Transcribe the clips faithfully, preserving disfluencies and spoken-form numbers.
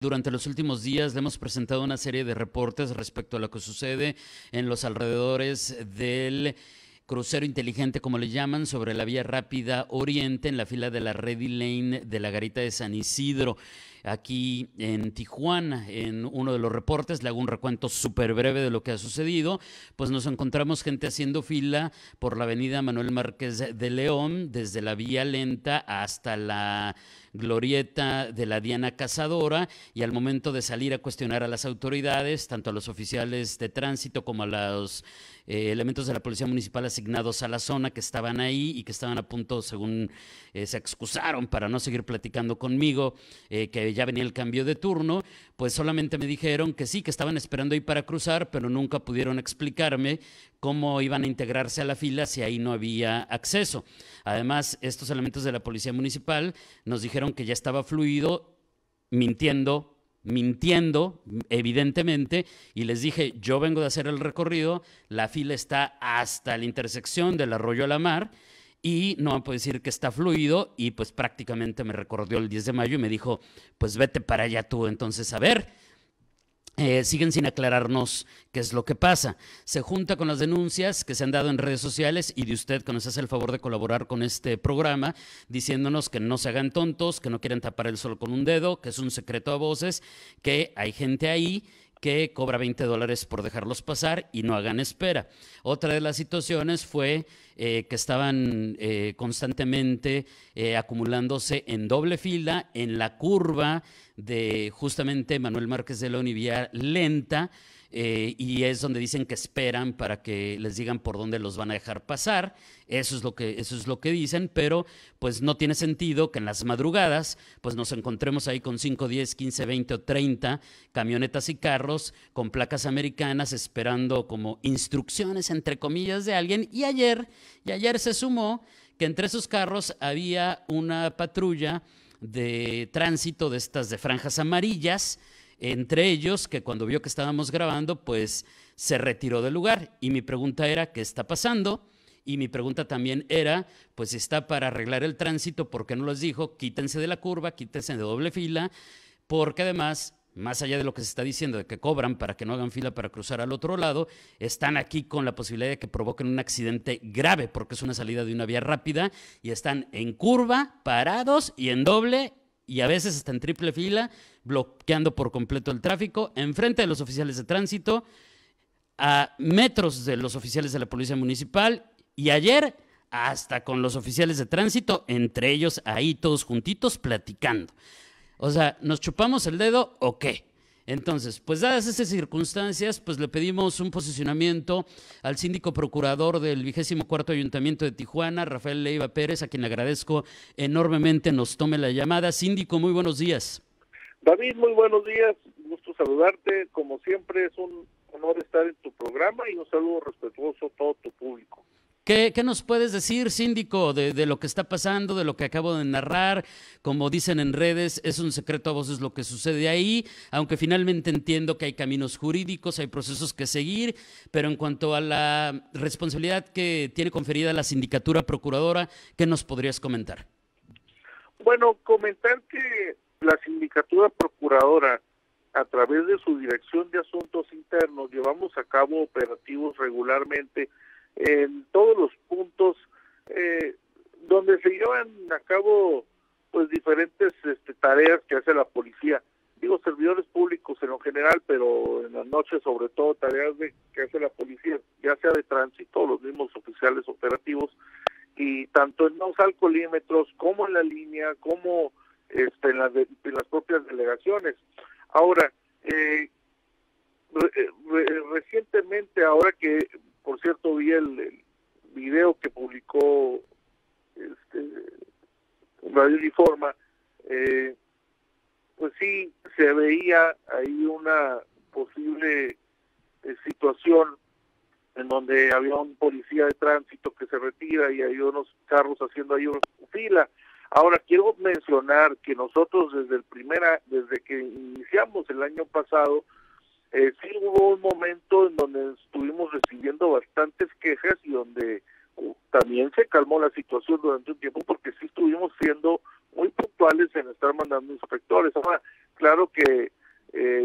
Durante los últimos días le hemos presentado una serie de reportes respecto a lo que sucede en los alrededores del crucero inteligente, como le llaman, sobre la vía rápida Oriente en la fila de la Ready Lane de la Garita de San Isidro, aquí en Tijuana. En uno de los reportes, le hago un recuento súper breve de lo que ha sucedido, pues nos encontramos gente haciendo fila por la avenida Manuel Márquez de León, desde la vía lenta hasta la glorieta de la Diana Cazadora, y al momento de salir a cuestionar a las autoridades, tanto a los oficiales de tránsito como a los eh, elementos de la policía municipal asignados a la zona que estaban ahí y que estaban a punto, según eh, se excusaron para no seguir platicando conmigo, eh, que ya venía el cambio de turno, pues solamente me dijeron que sí, que estaban esperando ahí para cruzar, pero nunca pudieron explicarme cómo iban a integrarse a la fila si ahí no había acceso. Además, estos elementos de la policía municipal nos dijeron que ya estaba fluido, mintiendo, mintiendo, evidentemente, y les dije, yo vengo de hacer el recorrido, la fila está hasta la intersección del Arroyo a la Mar, y no me puede decir que está fluido, y pues prácticamente me recorrió el diez de mayo y me dijo, pues vete para allá tú. Entonces, a ver, Eh, siguen sin aclararnos qué es lo que pasa. Se junta con las denuncias que se han dado en redes sociales y de usted, que nos hace el favor de colaborar con este programa, diciéndonos que no se hagan tontos, que no quieren tapar el sol con un dedo, que es un secreto a voces, que hay gente ahí que cobra veinte dólares por dejarlos pasar y no hagan espera. Otra de las situaciones fue eh, que estaban eh, constantemente eh, acumulándose en doble fila en la curva de justamente Manuel Márquez de León y vía lenta, eh, y es donde dicen que esperan para que les digan por dónde los van a dejar pasar. Eso es lo que, eso es lo que dicen, pero pues no tiene sentido que en las madrugadas pues nos encontremos ahí con cinco, diez, quince, veinte o treinta camionetas y carros con placas americanas esperando como instrucciones, entre comillas, de alguien. Y ayer, y ayer se sumó que entre esos carros había una patrulla de tránsito de estas de franjas amarillas, entre ellos que cuando vio que estábamos grabando pues se retiró del lugar, y mi pregunta era ¿qué está pasando? Y mi pregunta también era, pues si está para arreglar el tránsito, ¿por qué no les dijo quítense de la curva, quítense de doble fila? Porque además, más allá de lo que se está diciendo de que cobran para que no hagan fila para cruzar al otro lado, están aquí con la posibilidad de que provoquen un accidente grave, porque es una salida de una vía rápida y están en curva, parados y en doble y a veces hasta en triple fila, bloqueando por completo el tráfico, enfrente de los oficiales de tránsito, a metros de los oficiales de la policía municipal, y ayer hasta con los oficiales de tránsito, entre ellos ahí todos juntitos platicando. O sea, ¿nos chupamos el dedo o qué? Entonces, pues dadas esas circunstancias, pues le pedimos un posicionamiento al síndico procurador del vigésimo cuarto Ayuntamiento de Tijuana, Rafael Leiva Pérez, a quien le agradezco enormemente nos tome la llamada. Síndico, muy buenos días. David, muy buenos días, gusto saludarte. Como siempre, es un honor estar en tu programa y un saludo respetuoso a todo tu público. ¿Qué, qué nos puedes decir, síndico, de, de lo que está pasando, de lo que acabo de narrar? Como dicen en redes, es un secreto a voces lo que sucede ahí, aunque finalmente entiendo que hay caminos jurídicos, hay procesos que seguir, pero en cuanto a la responsabilidad que tiene conferida la sindicatura procuradora, ¿qué nos podrías comentar? Bueno, comentar que la sindicatura procuradora, a través de su Dirección de Asuntos Internos, llevamos a cabo operativos regularmente en todos los puntos eh, donde se llevan a cabo pues diferentes este, tareas que hace la policía, digo servidores públicos en lo general, pero en las noches sobre todo tareas de, que hace la policía, ya sea de tránsito, los mismos oficiales operativos, y tanto en los alcoholímetros como en la línea, como este, en, las de, en las propias delegaciones. Ahora, eh, re, re, recientemente, ahora que por cierto vi el, el video que publicó este, Radio Uniforma, eh, pues sí, se veía ahí una posible eh, situación en donde había un policía de tránsito que se retira y hay unos carros haciendo ahí una fila. Ahora, quiero mencionar que nosotros desde el primera, desde que iniciamos el año pasado, Eh, sí hubo un momento en donde estuvimos recibiendo bastantes quejas y donde uh, también se calmó la situación durante un tiempo, porque sí estuvimos siendo muy puntuales en estar mandando inspectores. Ahora, claro que eh,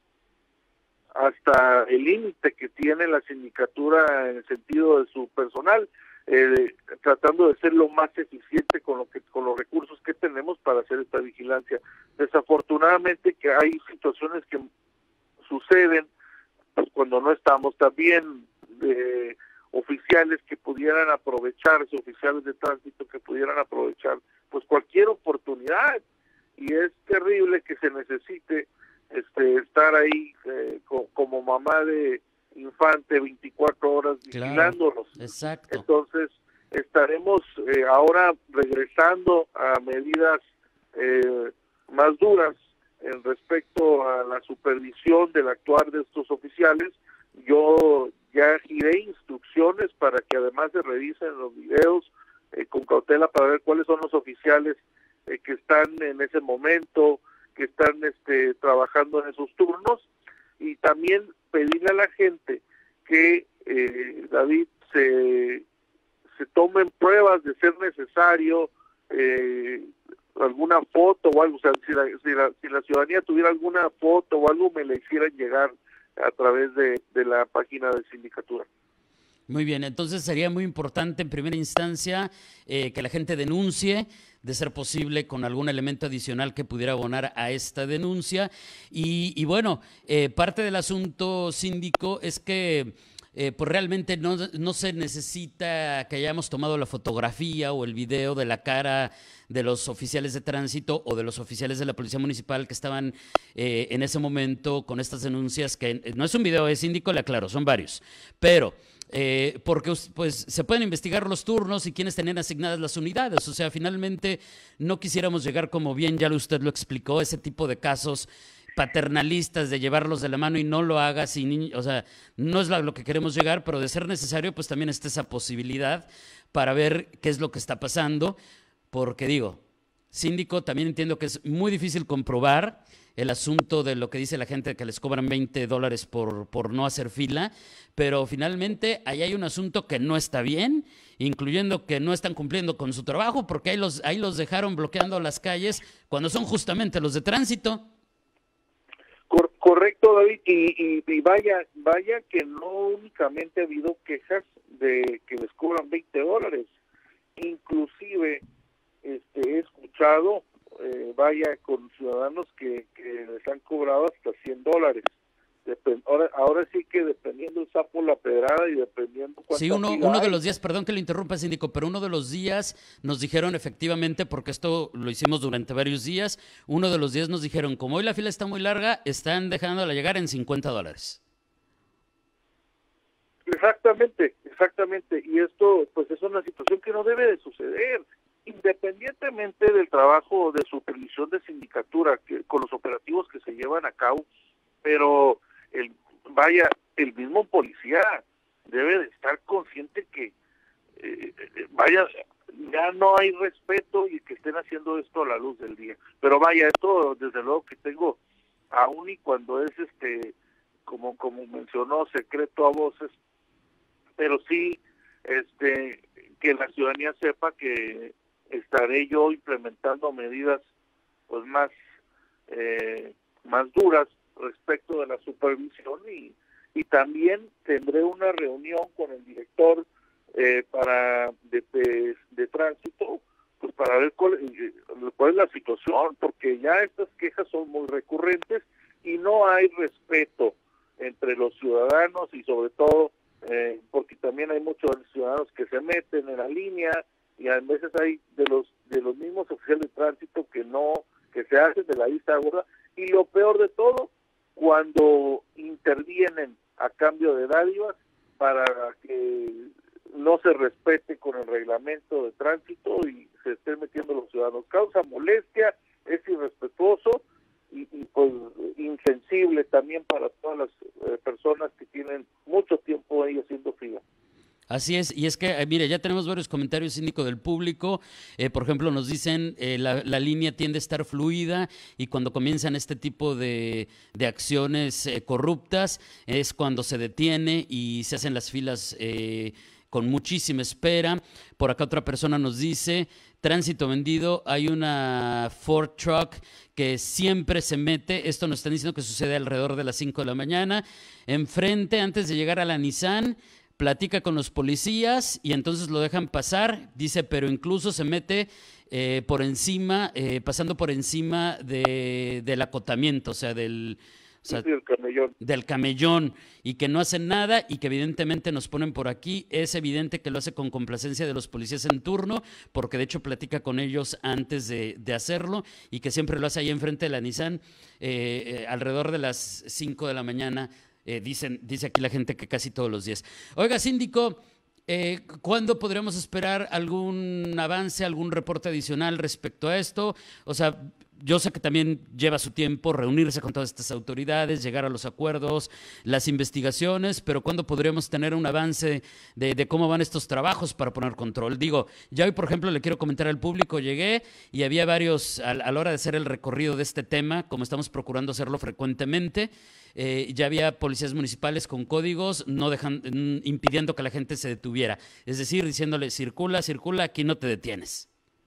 hasta el límite que tiene la sindicatura en el sentido de su personal, eh, tratando de ser lo más eficiente con lo que con los recursos que tenemos para hacer esta vigilancia. Desafortunadamente que hay situaciones que suceden pues cuando no estamos también eh, oficiales que pudieran aprovecharse, oficiales de tránsito que pudieran aprovechar pues cualquier oportunidad, y es terrible que se necesite este estar ahí eh, co como mamá de infante veinticuatro horas vigilándolos. Claro, exacto. Entonces estaremos eh, ahora regresando a medidas eh, más duras en respecto a la supervisión del actuar de estos oficiales. Yo ya giré instrucciones para que además se revisen los videos eh, con cautela para ver cuáles son los oficiales eh, que están en ese momento, que están este, trabajando en esos turnos, y también pedirle a la gente que, eh, David, se, se tomen pruebas de ser necesario, eh, alguna foto o algo, o sea, si la, si, la, si la ciudadanía tuviera alguna foto o algo, me la hicieran llegar a través de, de la página de sindicatura. Muy bien, entonces sería muy importante en primera instancia eh, que la gente denuncie, de ser posible con algún elemento adicional que pudiera abonar a esta denuncia. Y, y bueno, eh, parte del asunto, síndico, es que eh, pues realmente no, no se necesita que hayamos tomado la fotografía o el video de la cara de los oficiales de tránsito o de los oficiales de la Policía Municipal que estaban eh, en ese momento con estas denuncias, que no es un video, es síndico, le aclaro, son varios, pero... Eh, porque pues se pueden investigar los turnos y quiénes tenían asignadas las unidades. O sea, finalmente no quisiéramos llegar, como bien ya usted lo explicó, a ese tipo de casos paternalistas de llevarlos de la mano y no lo haga sin, o sea, no es a lo que queremos llegar, pero de ser necesario, pues también está esa posibilidad para ver qué es lo que está pasando, porque digo, síndico, también entiendo que es muy difícil comprobar el asunto de lo que dice la gente, que les cobran veinte dólares por, por no hacer fila, pero finalmente ahí hay un asunto que no está bien, incluyendo que no están cumpliendo con su trabajo, porque ahí los, ahí los dejaron bloqueando las calles cuando son justamente los de tránsito. Cor correcto, David, y, y, y vaya, vaya que no únicamente ha habido quejas de que les cobran veinte dólares, inclusive este, he escuchado Eh, vaya con ciudadanos que, que les han cobrado hasta cien dólares. Dep ahora, ahora sí que dependiendo el sapo la pedrada y dependiendo cuánto. Sí, uno, uno de los días, perdón que lo interrumpa, síndico, pero uno de los días nos dijeron efectivamente, porque esto lo hicimos durante varios días, uno de los días nos dijeron, como hoy la fila está muy larga, están dejándola llegar en cincuenta dólares. Exactamente, exactamente, y esto pues es una situación que no debe de suceder, independientemente del trabajo de supervisión de sindicatura, que, con los operativos que se llevan a cabo, pero el vaya, el mismo policía debe de estar consciente que eh, vaya, ya no hay respeto y que estén haciendo esto a la luz del día. Pero vaya, esto desde luego que tengo, aún y cuando es este, como, como mencionó, secreto a voces, pero sí este que la ciudadanía sepa que estaré yo implementando medidas pues más eh, más duras respecto de la supervisión, y, y también tendré una reunión con el director eh, para de, de, de tránsito pues para ver cuál, cuál es la situación, porque ya estas quejas son muy recurrentes y no hay respeto entre los ciudadanos, y sobre todo eh, porque también hay muchos ciudadanos que se meten en la línea, y a veces hay de los de los mismos oficiales de tránsito que no, que se hacen de la vista gorda, y lo peor de todo, cuando intervienen a cambio de dádivas para que no se respete con el reglamento de tránsito y se estén metiendo los ciudadanos. Causa molestia, es irrespetuoso y, y pues insensible también para todas las eh, personas que tienen mucho tiempo ahí haciendo fila. Así es, y es que, eh, mire, ya tenemos varios comentarios, síndico, del público. Eh, por ejemplo, nos dicen eh, la, la línea tiende a estar fluida, y cuando comienzan este tipo de, de acciones eh, corruptas es cuando se detiene y se hacen las filas eh, con muchísima espera. Por acá otra persona nos dice tránsito vendido, hay una Ford Truck que siempre se mete, esto nos están diciendo que sucede alrededor de las cinco de la mañana, enfrente, antes de llegar a la Nissan, platica con los policías y entonces lo dejan pasar, dice, pero incluso se mete eh, por encima, eh, pasando por encima de, del acotamiento, o sea, del... O sea, sí, el camellón. del camellón, y que no hacen nada y que evidentemente nos ponen por aquí. Es evidente que lo hace con complacencia de los policías en turno, porque de hecho platica con ellos antes de, de hacerlo, y que siempre lo hace ahí enfrente de la Nissan eh, eh, alrededor de las cinco de la mañana. Eh, dicen, dice aquí la gente que casi todos los días. Oiga, síndico, eh, ¿cuándo podremos esperar algún avance, algún reporte adicional respecto a esto? O sea, yo sé que también lleva su tiempo reunirse con todas estas autoridades, llegar a los acuerdos, las investigaciones, pero ¿cuándo podremos tener un avance de, de cómo van estos trabajos para poner control? Digo, ya hoy, por ejemplo, le quiero comentar al público, llegué y había varios, a, a la hora de hacer el recorrido de este tema, como estamos procurando hacerlo frecuentemente, eh, ya había policías municipales con códigos no dejan, impidiendo que la gente se detuviera. Es decir, diciéndole, circula, circula, aquí no te detienes.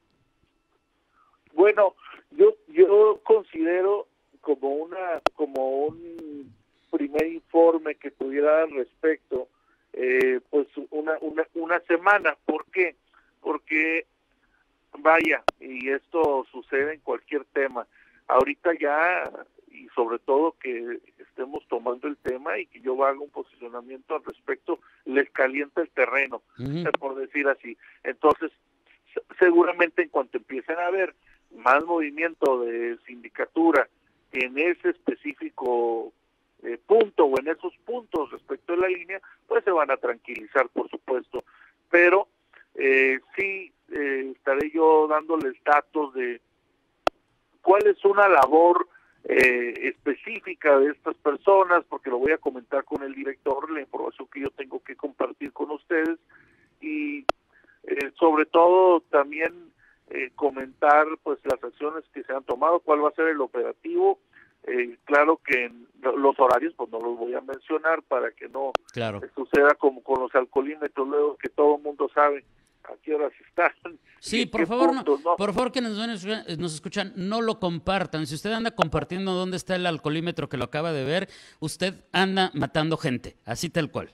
Bueno, yo yo considero como una como un primer informe que pudiera dar al respecto, eh, pues una, una una semana. ¿Por qué? Porque vaya, y esto sucede en cualquier tema. Ahorita ya, y sobre todo que estemos tomando el tema y que yo haga un posicionamiento al respecto, les calienta el terreno, uh-huh. por decir así. Entonces, seguramente en cuanto empiecen a ver más movimiento de sindicatura en ese específico eh, punto o en esos puntos respecto a la línea, pues se van a tranquilizar, por supuesto. Pero eh, sí eh, estaré yo dándoles datos de cuál es una labor eh, específica de estas personas, porque lo voy a comentar con el director, la información que yo tengo que compartir con ustedes, y eh, sobre todo también Eh, comentar pues las acciones que se han tomado, cuál va a ser el operativo. Eh, claro que en los horarios pues no los voy a mencionar para que no claro. suceda como con los alcoholímetros, luego que todo el mundo sabe a qué horas están. Sí, por favor, puntos, no, ¿no? Por favor, que nos, nos escuchan, no lo compartan. Si usted anda compartiendo dónde está el alcoholímetro que lo acaba de ver, usted anda matando gente, así tal cual.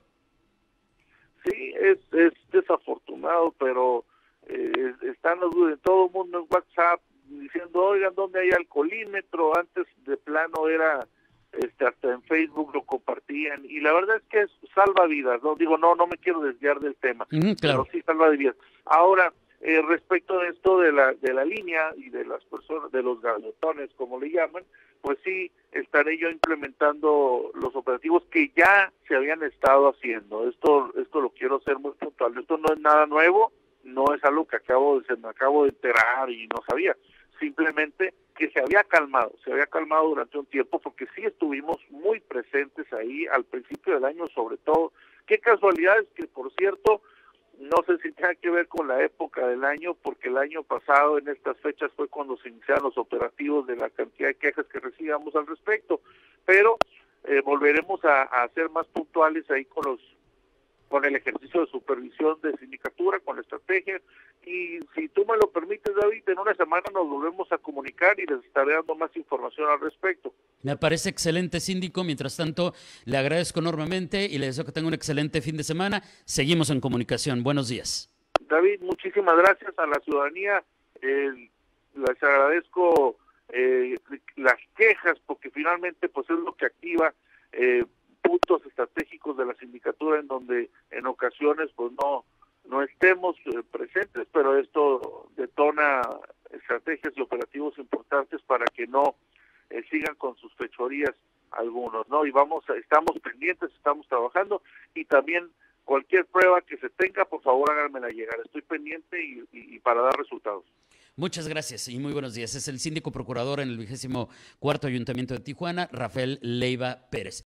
Sí, es, es desafortunado, pero Eh, están los en todo el mundo en WhatsApp diciendo, oigan, ¿dónde hay alcoholímetro? Antes de plano era, este hasta en Facebook lo compartían, y la verdad es que es, salva vidas, no digo, no no me quiero desviar del tema, mm, claro. pero sí salva vidas. Ahora, eh, respecto de esto de la de la línea y de las personas, de los gaviotones, como le llaman, pues sí, estaré yo implementando los operativos que ya se habían estado haciendo. Esto esto lo quiero ser muy puntual, esto no es nada nuevo, no es algo que acabo de, se me acabo de enterar y no sabía, simplemente que se había calmado, se había calmado durante un tiempo, porque sí estuvimos muy presentes ahí al principio del año, sobre todo. Qué casualidad es que, por cierto, no sé si tenga que ver con la época del año, porque el año pasado en estas fechas fue cuando se iniciaron los operativos de la cantidad de quejas que recibíamos al respecto, pero eh, volveremos a, a ser más puntuales ahí con los con el ejercicio de supervisión de sindicatura, con la estrategia, y si tú me lo permites, David, en una semana nos volvemos a comunicar y les estaré dando más información al respecto. Me parece excelente, síndico. Mientras tanto, le agradezco enormemente y le deseo que tenga un excelente fin de semana. Seguimos en comunicación. Buenos días. David, muchísimas gracias a la ciudadanía. Eh, les agradezco eh, las quejas, porque finalmente pues es lo que activa eh, puntos estratégicos de la sindicatura en donde en ocasiones pues no no estemos eh, presentes, pero esto detona estrategias y operativos importantes para que no eh, sigan con sus fechorías algunos, ¿no? Y vamos, estamos pendientes, estamos trabajando, y también cualquier prueba que se tenga, por favor háganmela llegar, estoy pendiente y, y, y para dar resultados. Muchas gracias y muy buenos días. Es el síndico procurador en el vigésimo cuarto Ayuntamiento de Tijuana, Rafael Leiva Pérez.